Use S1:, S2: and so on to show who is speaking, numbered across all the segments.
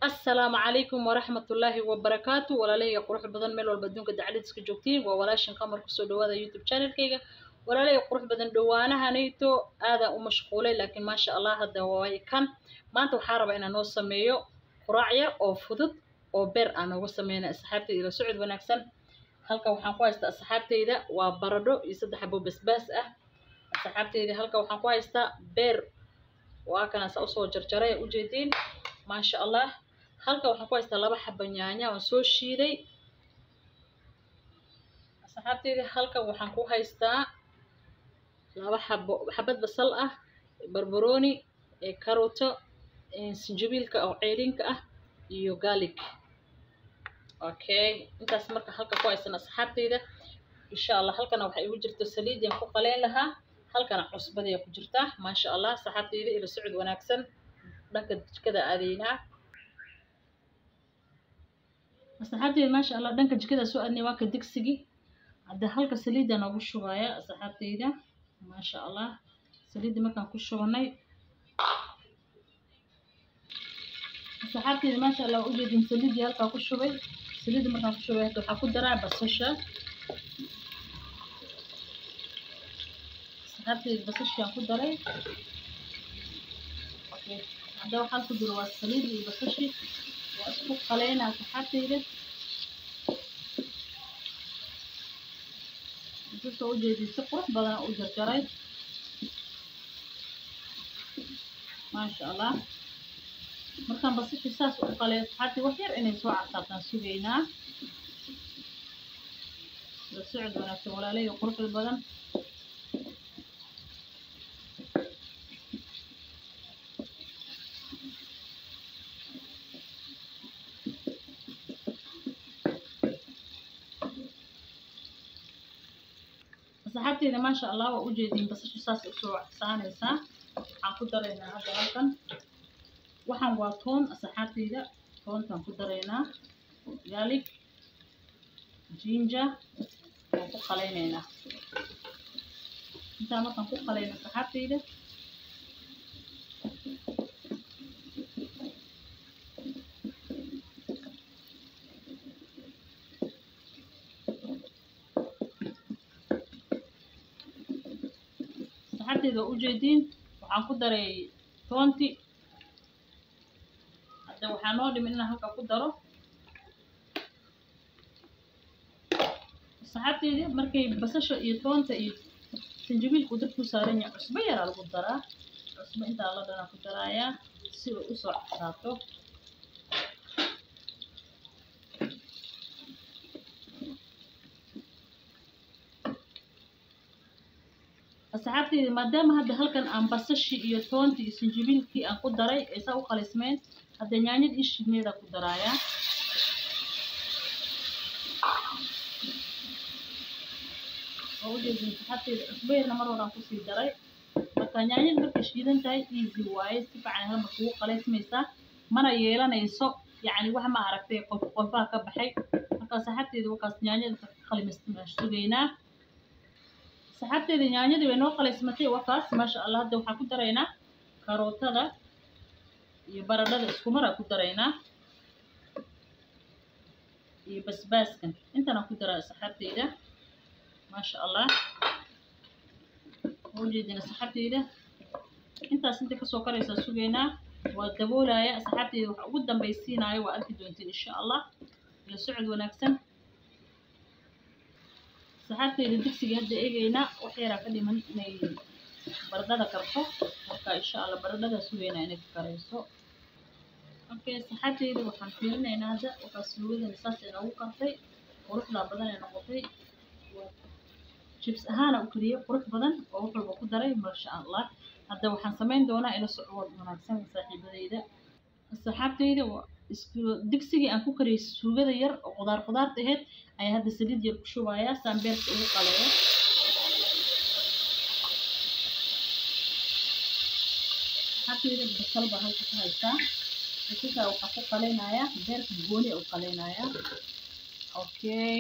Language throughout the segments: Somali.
S1: السلام عليكم ورحمة الله وبركاته ولا لي قروح بدن ميل والبدون كده عدد سكجوكتين وولاش نقمر كسودو هذا يوتيوب channel كيجا ولا لي قروح بدن دوانا هنيتو هذا ومشغولة لكن ما شاء الله هذا هو كان ما أنتو حارب إن نوصل ميو قراعية أو فضد أو بير أنا وصل مينا السحابتي إلى سعود ونكسل هلكا وحن كويستا السحابتي إذا وبردو يسد حبو بس السحابتي إذا هلكا وحن كويستا بير وأكن سأوصل جرجرة وجدين ما شاء الله halka waxaan ku haystaa laba xabba yaanya oo soo shiiday asxaabteeda halka waxaan ku haystaa laba xabad basal ah barbarooni karooto sinjibiilka oo ceerinka ah iyo garlic okay intaas marka halka ku haysana asxaabteeda insha Allah halkana waxa igu jirto saliid aan ku qaleen lahaa halkana cusbada ku jirta ma sha Allah asxaabteeda ila socod wanaagsan dhanka jikada adeynaa asxaabteeda ma sha Allah dhanka jikada soo aadnay waa ka digsigii hadda halka saliida nagu shubaya asxaabteeda ma sha Allah saliida markaan ku shubnay asxaabteeda ma sha Allah u jeedin saliida halka ku shubay saliida markaan ku shubay waxa ku daraa basasha asxaabteeda basasha ku daray okay hadda waxaan ku diro waa saliida iyo basasha واسكو قلينا صحتي جبت وجهي سقف بدنا وجرجريت ما شاء الله مركان بسيط ساس وقلي صحتي وحير اني سو عصابنا سوينا لسعد ولا ولا لي قرب البدن صحابتي ما شاء الله وجدين بس شو ساس أسبوع سانيسا عقدرينا هذا هالكن وحن واتون صحابتي ذا تون تنقدرينا ذلك جينجا وقلينا انت ما تنقلينا صحابتي ذا صحابتي وجدين waxaan ku daray toonti hadda waxaan oo dhimin inaan halka ku daro صحابتي markay basasha iyo toonta iyo sinjibiilku dadku saaran yahay cusbo yar lagu daraa cusbo inta la dana ku daraya si uu u soo casaato asxaabtay maadaama hadda halkan aan basasha iyo toonta iyo sinjibiilkii aan ku daray ay saa u qalismeen hadda yaanyada ishineeda ku daraya oo jeedin asxaabtay cusbeena mar hore aan ku sii daray marka yaanyada markay shiidan tahay easy waaye si fiican hal mar ugu qalismaysa mana yeelanayso yani wax ma aragtay qolfaha ka baxay marka asxaabtay wakaas yaanyada qalimaysta sugeynaa صحابتي نيانيدي way noo qaleysmatay wakaas ma sha Allah hadda waxa ku dareynaa karootada iyo baradhada isku mar ku dareynaa iyo basbaaskan intana ku daraa صحابتيda ma sha Allah wajidina صحابتيda intaas inta ka soo karaysa sugeynaa waa daboolaya صحابتيda waxa ugu dambaysiinayo waa arki doontiin insha Allah ila socod wanaagsan صحابتي الدكسي هدا ايغينا وحيرا كديمن اني بردada karto marka insha Allah baradada suugeena inay karayso okay صحابتي waxaan fiirinaynaa hada waxa suugada saas ay ugu kartay quruxda badan ay noqotay chips ahaan u kaliya qurux badan oo wax walba ku daray ma sha Allah hada waxaan sameyn doonaa ila socod wanaagsan saaxiibadeyda صحابتي isku digsiga aan ku kariyay suugada yar oo qudaar tahay ay hadda saliid yar ku shubaya sambeelka ugu qaleeyo hadda basal baa halka ka haysta dadka waxa ku qaleynaya beerka gooni oo qaleynaya okay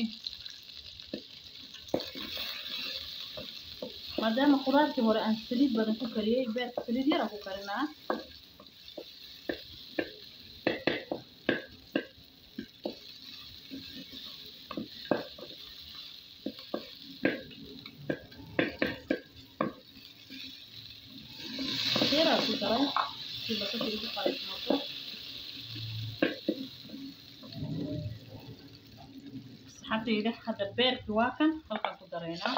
S1: maadaama qudaartii hore aan saliid badan ku kariyay beerka saliid yar ku karinaa daray si basasha ugu qalaysmato. asxaabtayda hadda beerki waa kan halkaan ku dareynaa.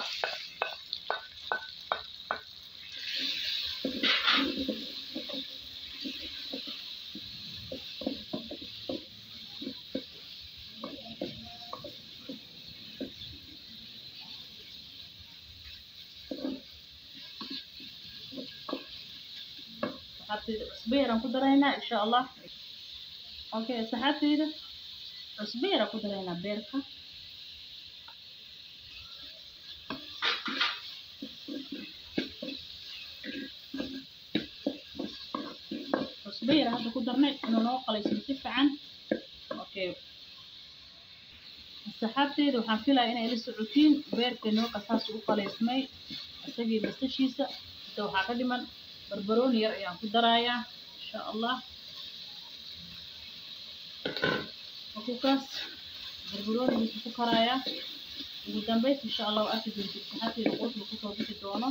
S1: cusbeeraan ku dareynaa insha Allah. Okay asxaabtayda cusbeeraan ku dareynaa beerka. cusbeer hadda ku darnay inuu noo qalaysmo si fiican. Okay asxaabtayda waxaan filayaa inay la socotiin beerka noo qasaas u qalaysmay asagii basashiisa. inta waxaa ka dhiman barbarooni yar ayaan ku darayaa insha Allah. وكوكاس بربروني بيسكو كرايا وقدام بيت إن شاء الله وأكيد بنتي حتى القوت بكوكا وبيت الدوانة.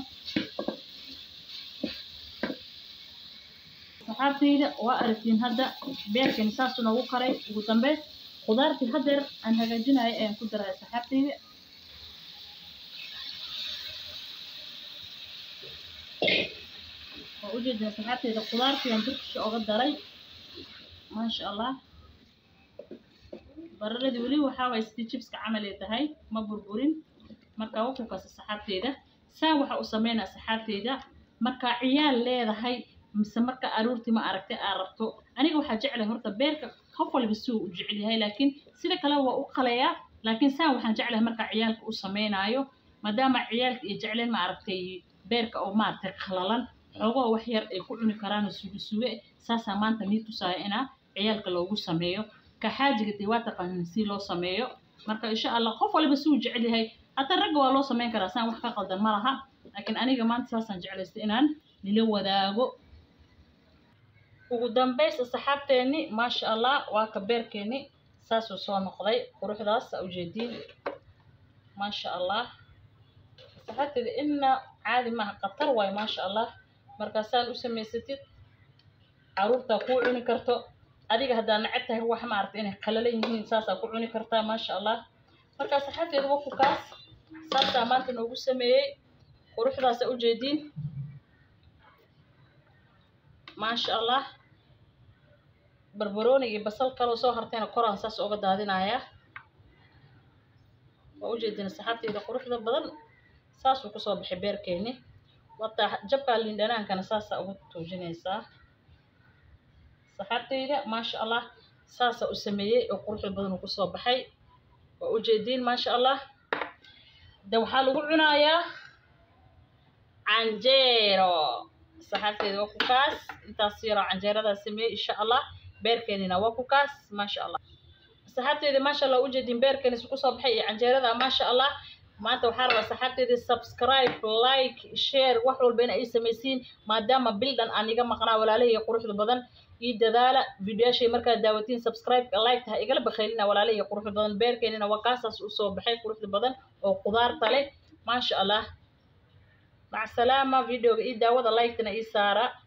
S1: صحابتي وأعرفين هذا بيرك نساسو نو كراي وقدام بيت خضارتي هدر أنها جنها أي كدر يا صحابتي. وأوجد يا صحابتي إذا خضارتي ينبركش أغدري ما شاء الله. baradhadii weli waxaa way sidii chipska camal ay tahay ma burburin. marka waa ku kaas saxaabteeda saa waxa uu sameeynaa saxaabteeda marka ciyaal leedahay mise marka aruurti ma aragtay aad rabto. aniga waxaa jeclahay horta beerka qof walba suu u jecel yahay laakiin sida kale waa u qalayaa laakiin saa waxaan jeclahay marka ciyaalka uu sameynaayo maadaama ciyaalka ay jecleen ma aragtay beerka oo maartay qalalan xoogoo wax yar ay ku cuni karaan suuga saasa maanta mid tusaaya ina ciyaalka loogu sameeyo كحاجة تيوات قنسي لو سميو مركا إن شاء الله خوف ولا بسوي جعلي هاي حتى الرجوة لو سمين كراسان وحقا قدر مرها لكن أنا كمان ساسا جعل استئنان للو ذاقو وقدام بيس الصحاب تاني ما شاء الله وكبير كيني ساسو سوا مقضي وروح راس أو جديد ما شاء الله الصحاب تاني إن عادي ما قطر واي ما شاء الله مركا سال وسمي ستيت عروف تقول كرتو adiga hadaa nacabtahay wax ma aragtay inay qalalan yihiin saas ku cuni kartaa ma sha Allah. marka saxaabteedu waa ku kaas saasa maanta noogu sameeyay quruxdaas u jeedin ma sha Allah. barbarooni iyo basal kale soo hartayna koraan saas uga daadinaya waa u jeedin saxaabteedu quruxda badan saas uu ku soo baxay beerkeeni wata jabka lindhanaankana saasa ugu toojinaysaa صحابتي ما شاء الله ساسة أسميه وقروح البدن وكسر بحي وأجدين ما شاء الله دو حال عناية عنجيرو صحابتي وكوكاس تصير عنجيرو هذا سميه إن شاء الله بيركننا وكوكاس ما شاء الله صحابتي ما شاء الله أجدين بيركن وكسر بحي عنجيرو هذا ما شاء الله ما أنت وحارة صحابتي سبسكرايب لايك شير وحول بين أي سميسين ما دام بلدن أنيقا مقنع ولا ليه قروح البدن يدالا فيديو شيء مركز داوتين سبسكرايب لايك تها إقلب بخيلنا ولا ليه قروح البدن بيركننا وقاصص وصوب بحي قروح البدن وخضار طلع ما شاء الله. مع السلامة. فيديو إيدا وذا لايك تنا إيسارة.